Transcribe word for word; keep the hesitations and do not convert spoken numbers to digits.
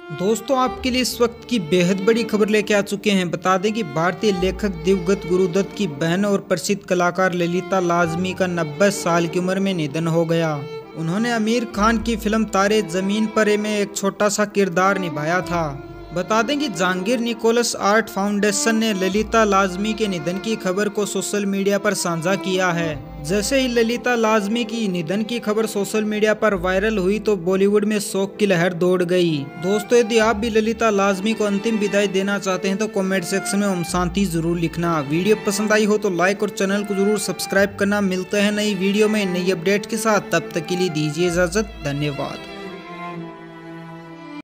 दोस्तों आपके लिए इस वक्त की बेहद बड़ी खबर लेके आ चुके हैं। बता दें कि भारतीय लेखक दिवंगत गुरुदत्त की बहन और प्रसिद्ध कलाकार ललिता लाजमी का नब्बे साल की उम्र में निधन हो गया। उन्होंने आमिर खान की फिल्म तारे जमीन पर में एक छोटा सा किरदार निभाया था। बता दें कि जहांगीर निकोलस आर्ट फाउंडेशन ने ललिता लाजमी के निधन की खबर को सोशल मीडिया पर साझा किया है। जैसे ही ललिता लाजमी की निधन की खबर सोशल मीडिया पर वायरल हुई तो बॉलीवुड में शोक की लहर दौड़ गई। दोस्तों यदि आप भी ललिता लाजमी को अंतिम विदाई देना चाहते हैं तो कमेंट सेक्शन में ओम शांति जरूर लिखना। वीडियो पसंद आई हो तो लाइक और चैनल को जरूर सब्सक्राइब करना। मिलते हैं नई वीडियो में नई अपडेट के साथ, तब तक के लिए दीजिए इजाजत। धन्यवाद।